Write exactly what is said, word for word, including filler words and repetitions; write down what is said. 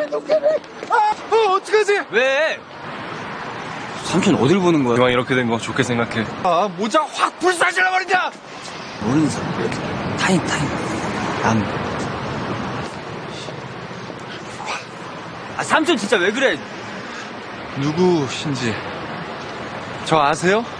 아, 어, 어떡하지? 왜? 삼촌 어딜 보는 거야? 이왕 이렇게 된 거 좋게 생각해. 아, 모자 확 불사질러 버린다! 모르는 사람. 타임, 타임. 난. 아, 삼촌 진짜 왜 그래? 누구신지 저 아세요?